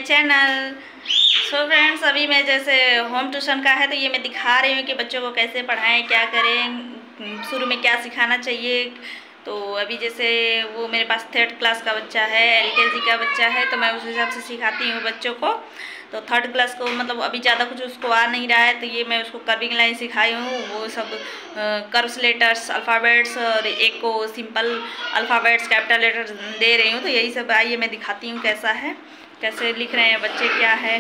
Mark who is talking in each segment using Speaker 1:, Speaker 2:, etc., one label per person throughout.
Speaker 1: Channel. So friends, अभी मैं जैसे होम ट्यूशन का है तो ये मैं दिखा रही हूँ कि बच्चों को कैसे पढ़ाएं, क्या करें, शुरू में क्या सिखाना चाहिए। तो अभी जैसे वो मेरे पास 3rd क्लास का बच्चा है, LKG का बच्चा है, तो मैं उस हिसाब से सिखाती हूँ बच्चों को। तो 3rd क्लास को मतलब अभी ज़्यादा कुछ उसको आ नहीं रहा है, तो ये मैं उसको कर्विंग लाइन सिखाई हूँ। वो सब कर्व्स लेटर्स, अल्फ़ाबेट्स और एक को सिंपल अल्फ़ाबेट्स कैपिटल लेटर्स दे रही हूँ। तो यही सब आइए मैं दिखाती हूँ कैसा है, कैसे लिख रहे हैं बच्चे, क्या है।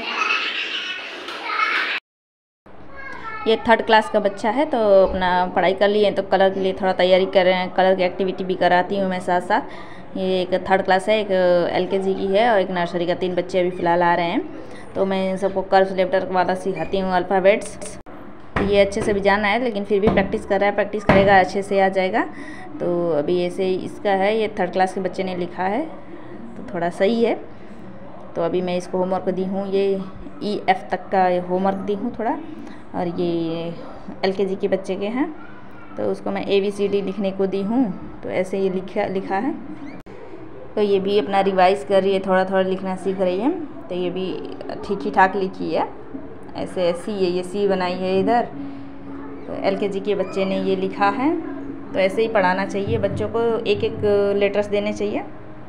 Speaker 1: ये 3rd क्लास का बच्चा है, तो अपना पढ़ाई कर लिए, तो कलर के लिए थोड़ा तैयारी कर रहे हैं। कलर की एक्टिविटी भी कराती हूँ मैं साथ साथ। ये एक 3rd क्लास है, एक LKG की है और एक नर्सरी का। 3 बच्चे अभी फ़िलहाल आ रहे हैं, तो मैं इन सबको कर्व लेटर वाला सिखाती हूँ, अल्फ़ाबेट्स। ये अच्छे से भी जाना है, लेकिन फिर भी प्रैक्टिस कर रहा है, प्रैक्टिस करेगा अच्छे से आ जाएगा। तो अभी ऐसे ही इसका है, ये 3rd क्लास के बच्चे ने लिखा है, तो थोड़ा सही है। तो अभी मैं इसको होमवर्क दी हूँ, ये EF तक का होमवर्क दी हूँ थोड़ा, और ये LKG के बच्चे के हैं, तो उसको मैं ABCD लिखने को दी हूँ। तो ऐसे ये लिखा है। तो ये भी अपना रिवाइज़ कर रही है, थोड़ा थोड़ा लिखना सीख रही है। तो ये भी ठीक ही ठाक लिखी है। ऐसे सी है, ये C बनाई है इधर। तो LKG के बच्चे ने ये लिखा है। तो ऐसे ही पढ़ाना चाहिए बच्चों को, एक एक लेटर्स देने चाहिए।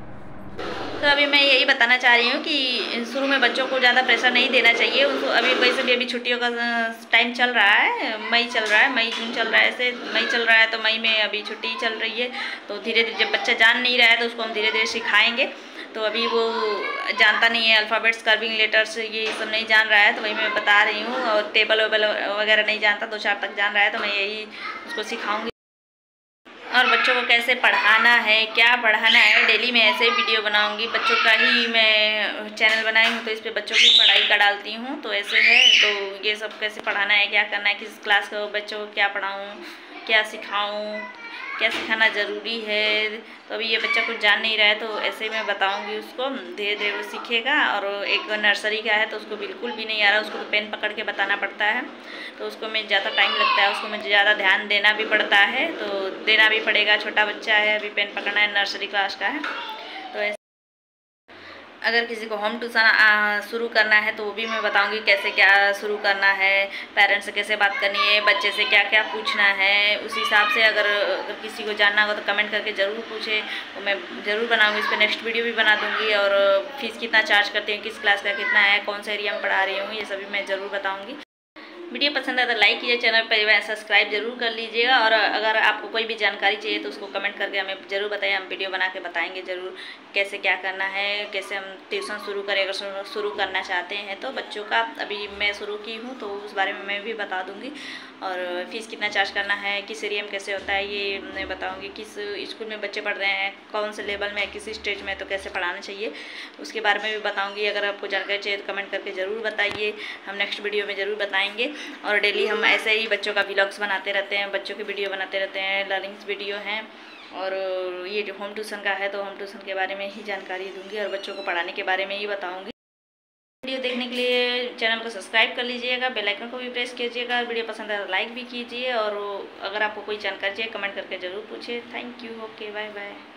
Speaker 1: तो अभी मैं यही बताना चाह रही हूँ कि शुरू में बच्चों को ज़्यादा प्रेशर नहीं देना चाहिए उनको। अभी वैसे भी अभी छुट्टियों का टाइम चल रहा है, मई चल रहा है, मई जून चल रहा है, ऐसे मई चल रहा है, तो मई में अभी छुट्टी चल रही है। तो धीरे धीरे, जब बच्चा जान नहीं रहा है तो उसको हम धीरे धीरे सिखाएंगे। तो अभी वो जानता नहीं है, अल्फ़ाबेट्स, कर्विंग लेटर्स, ये सब नहीं जान रहा है, तो वही मैं बता रही हूँ। और टेबल वेबल वगैरह नहीं जानता, 2-4 तक जान रहा है, तो मैं यही उसको सिखाऊँगी। और बच्चों को कैसे पढ़ाना है, क्या पढ़ाना है, डेली मैं ऐसे ही वीडियो बनाऊंगी। बच्चों का ही मैं चैनल बनाई हूँ, तो इस पे बच्चों की पढ़ाई का डालती हूँ। तो ऐसे है, तो ये सब कैसे पढ़ाना है, क्या करना है, किस क्लास को बच्चों को क्या पढ़ाऊँ, क्या सिखाऊँ, क्या सिखाना ज़रूरी है। तो अभी ये बच्चा कुछ जान नहीं रहा है, तो ऐसे मैं बताऊंगी उसको, धीरे धीरे वो सीखेगा। और एक नर्सरी का है, तो उसको बिल्कुल भी नहीं आ रहा, उसको तो पेन पकड़ के बताना पड़ता है, तो उसको में ज़्यादा टाइम लगता है, उसको मुझे ज़्यादा ध्यान देना भी पड़ता है, तो देना भी पड़ेगा। छोटा बच्चा है, अभी पेन पकड़ना है, नर्सरी क्लास का है। तो अगर किसी को होम ट्यूशन शुरू करना है, तो वो भी मैं बताऊंगी कैसे क्या शुरू करना है, पेरेंट्स से कैसे बात करनी है, बच्चे से क्या क्या पूछना है। उस हिसाब से अगर किसी को जानना होगा तो कमेंट करके ज़रूर पूछे, तो मैं ज़रूर बनाऊंगी। इस पर नेक्स्ट वीडियो भी बना दूंगी। और फीस कितना चार्ज करती हूँ, किस क्लास का कितना है, कौन सा एरिया में पढ़ा रही हूँ, ये सभी मैं ज़रूर बताऊँगी। वीडियो पसंद आए तो लाइक कीजिए, चैनल पर सब्सक्राइब जरूर कर लीजिएगा। और अगर आपको कोई भी जानकारी चाहिए तो उसको कमेंट करके हमें ज़रूर बताइए, हम वीडियो बना के बताएंगे ज़रूर कैसे क्या करना है, कैसे हम ट्यूशन शुरू करें। अगर शुरू करना चाहते हैं तो बच्चों का, अभी मैं शुरू की हूँ, तो उस बारे में मैं भी बता दूँगी। और फ़ीस कितना चार्ज करना है, किस एरिया में कैसे होता है, ये मैं बताऊँगी। किस स्कूल में बच्चे पढ़ रहे हैं, कौन से लेवल में, किस स्टेज में, तो कैसे पढ़ाना चाहिए, उसके बारे में भी बताऊँगी। अगर आपको जानकारी चाहिए तो कमेंट करके ज़रूर बताइए, हम नेक्स्ट वीडियो में ज़रूर बताएँगे। और डेली हम ऐसे ही बच्चों का व्लॉग्स बनाते रहते हैं, बच्चों की वीडियो बनाते रहते हैं, लर्निंग्स वीडियो हैं। और ये जो होम ट्यूशन का है, तो होम ट्यूशन के बारे में ही जानकारी दूंगी और बच्चों को पढ़ाने के बारे में ही बताऊंगी। वीडियो देखने के लिए चैनल को सब्सक्राइब कर लीजिएगा, बेल आइकन को भी प्रेस कीजिएगा। वीडियो पसंद है तो लाइक भी कीजिए। और अगर आपको कोई जानकारी चाहिए कमेंट करके ज़रूर पूछिए। Thank you, okay, bye bye.